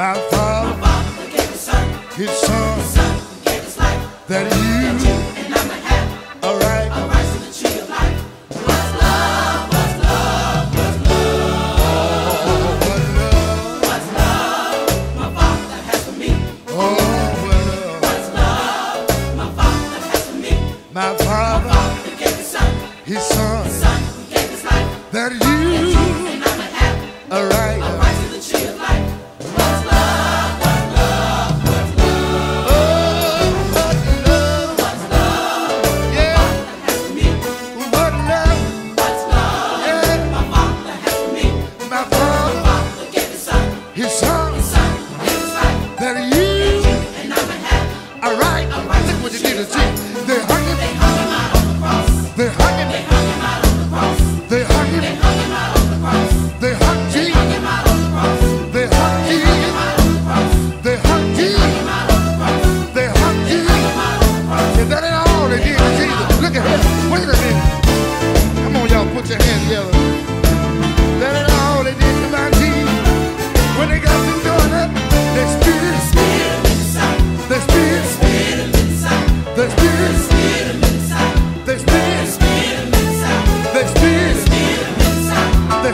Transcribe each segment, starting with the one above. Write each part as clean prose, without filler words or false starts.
My Father gave His Son, who gave His life, that you and I might have a right to the tree of life. What's love? What's love? What's love? What's love? My Father has for me. What's love? My Father has for me. My Father gave His Son, who gave His life, that you and I might have a right to the tree of life. What's love? What's love? What's love? Oh, what's love? What's love? Yeah. My Father has for me. What love? What's love? Yeah. My Father has for me. My Father gave His Son, His Son gave His life, that you and I might have a right. Look what you did to see. They hung Him out on the cross. They hung Him out on the cross. They hung Him out on the cross. They hung Jesus. They hung Jesus. They hung Jesus. They hung Jesus. Is that ain't all they did to Jesus? Look at him. Wait a minute. Come on, y'all, put your hands together. That ain't all they did to my Jesus. When they got through doing that, they spit it. They spit it. They spit it. They spit it. They spit it. They spit it. They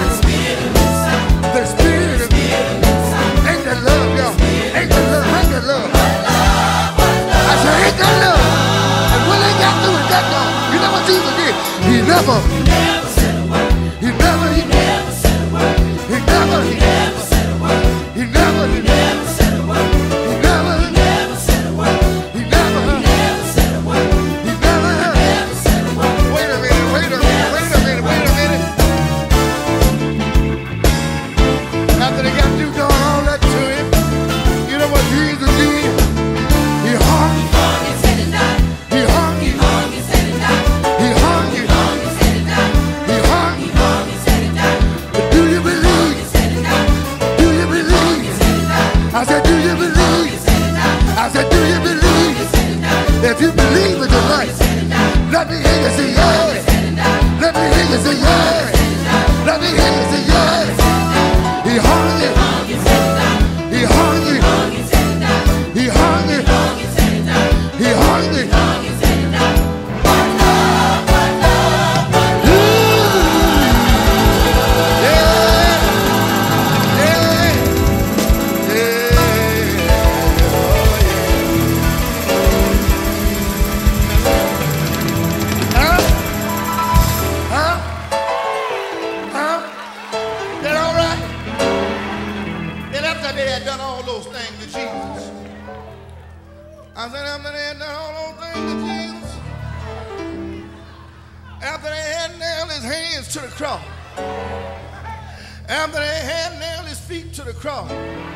spit it. Ain't that love, y'all? Ain't that love? Ain't that love? I said, ain't that love? And when they got through it, that love, you know what Jesus did? He never said a word. He never said a word. He never said a word. He never said a word. He never said a word. He never said a word. He never said a word. Wait a minute, wait a minute, wait a minute, wait a minute. After they got through doing all that to him, you know what Jesus did? He hung his head and died. He hung his head and died. He hung his head and died. He hung his head and died. But do you believe? Do you believe? I said, do you believe? I said, do you believe? If you believe it tonight, let me hear you say yes. Let me hear you say yes. Let me hear you say yes. He hung it. He hung it. He hung it. He hung it. I said, after they had done all those things to Jesus, after they had nailed his hands to the cross, after they had nailed his feet to the cross,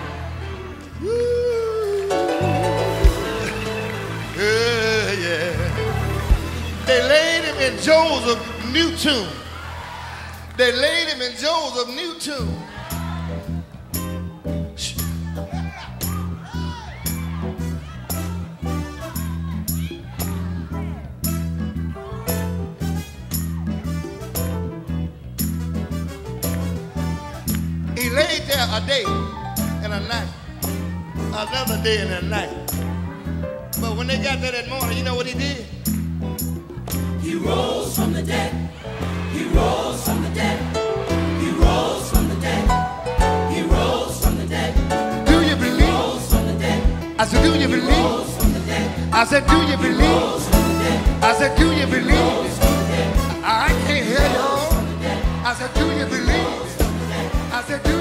yeah, they laid him in Joseph's new tomb. They laid him in Joseph's new tomb. He laid there a day and a night, another day and a night. But when they got there that morning, you know what he did? He rose from the dead. He rose from the dead. He rose from the dead. He rose from the dead. Do you believe? He rose from the dead. I said, do you believe? He rose from the dead. I said, do you He believe? rose from the dead. I said, do you He believe? rose from the dead. I can't hear y'all. From the dead. I said, do you believe? I said, do